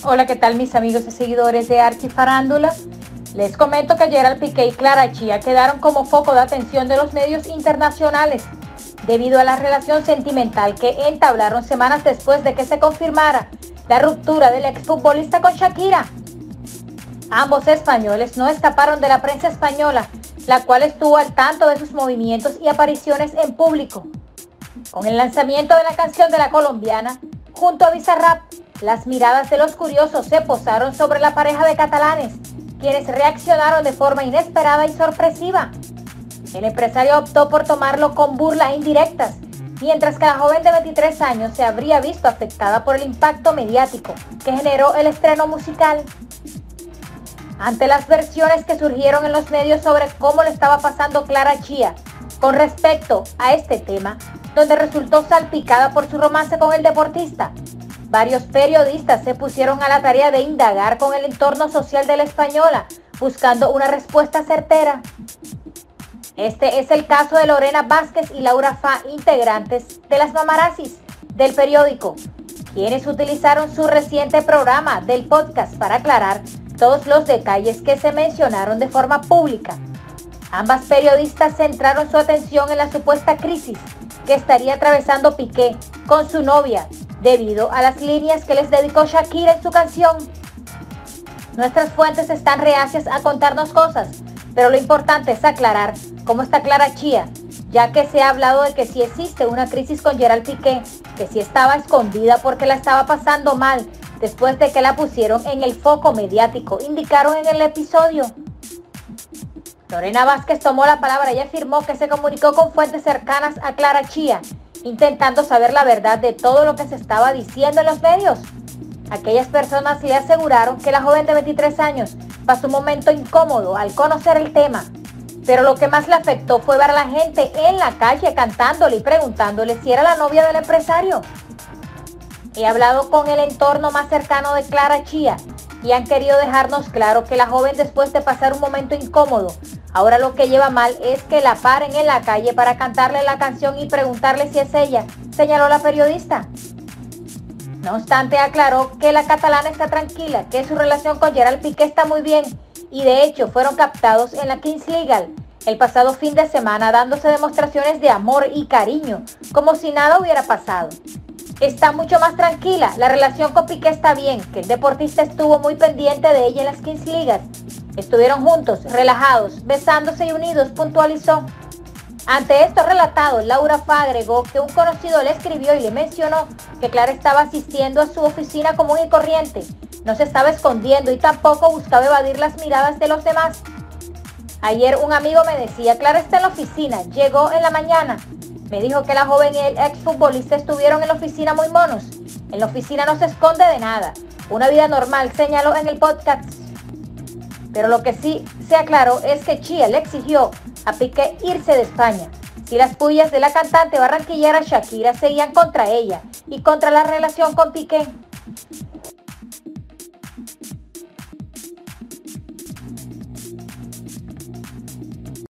Hola, ¿qué tal mis amigos y seguidores de Archifarándula? Les comento que Gerald Piqué y Clara Chía quedaron como foco de atención de los medios internacionales debido a la relación sentimental que entablaron semanas después de que se confirmara la ruptura del exfutbolista con Shakira. Ambos españoles no escaparon de la prensa española, la cual estuvo al tanto de sus movimientos y apariciones en público. Con el lanzamiento de la canción de la colombiana, junto a Bizarrap, las miradas de los curiosos se posaron sobre la pareja de catalanes, quienes reaccionaron de forma inesperada y sorpresiva. El empresario optó por tomarlo con burla e indirectas, mientras que la joven de 23 años se habría visto afectada por el impacto mediático que generó el estreno musical. Ante las versiones que surgieron en los medios sobre cómo le estaba pasando Clara Chía con respecto a este tema, donde resultó salpicada por su romance con el deportista, varios periodistas se pusieron a la tarea de indagar con el entorno social de la española, buscando una respuesta certera. Este es el caso de Lorena Vázquez y Laura Fa, integrantes de las Mamarazzis del periódico, quienes utilizaron su reciente programa del podcast para aclarar todos los detalles que se mencionaron de forma pública. Ambas periodistas centraron su atención en la supuesta crisis que estaría atravesando Piqué con su novia, debido a las líneas que les dedicó Shakira en su canción. Nuestras fuentes están reacias a contarnos cosas, pero lo importante es aclarar cómo está Clara Chía, ya que se ha hablado de que sí existe una crisis con Gerald Piqué, que sí estaba escondida porque la estaba pasando mal después de que la pusieron en el foco mediático, indicaron en el episodio. Lorena Vázquez tomó la palabra y afirmó que se comunicó con fuentes cercanas a Clara Chía, intentando saber la verdad de todo lo que se estaba diciendo en los medios. Aquellas personas le aseguraron que la joven de 23 años pasó un momento incómodo al conocer el tema, pero lo que más le afectó fue ver a la gente en la calle cantándole y preguntándole si era la novia del empresario. He hablado con el entorno más cercano de Clara Chía y han querido dejarnos claro que la joven, después de pasar un momento incómodo, ahora lo que lleva mal es que la paren en la calle para cantarle la canción y preguntarle si es ella, señaló la periodista. No obstante, aclaró que la catalana está tranquila, que su relación con Gerald Piqué está muy bien y de hecho fueron captados en la Kings Legal el pasado fin de semana dándose demostraciones de amor y cariño, como si nada hubiera pasado. Está mucho más tranquila, la relación con Piqué está bien, que el deportista estuvo muy pendiente de ella en las Kings Ligas. Estuvieron juntos, relajados, besándose y unidos, puntualizó. Ante esto relatado, Laura Fa agregó que un conocido le escribió y le mencionó que Clara estaba asistiendo a su oficina común y corriente, no se estaba escondiendo y tampoco buscaba evadir las miradas de los demás. Ayer un amigo me decía, Clara está en la oficina, llegó en la mañana. Me dijo que la joven y el exfutbolista estuvieron en la oficina muy monos. En la oficina no se esconde de nada. Una vida normal, señaló en el podcast. Pero lo que sí se aclaró es que Chía le exigió a Piqué irse de España si las pullas de la cantante barranquillera Shakira seguían contra ella y contra la relación con Piqué.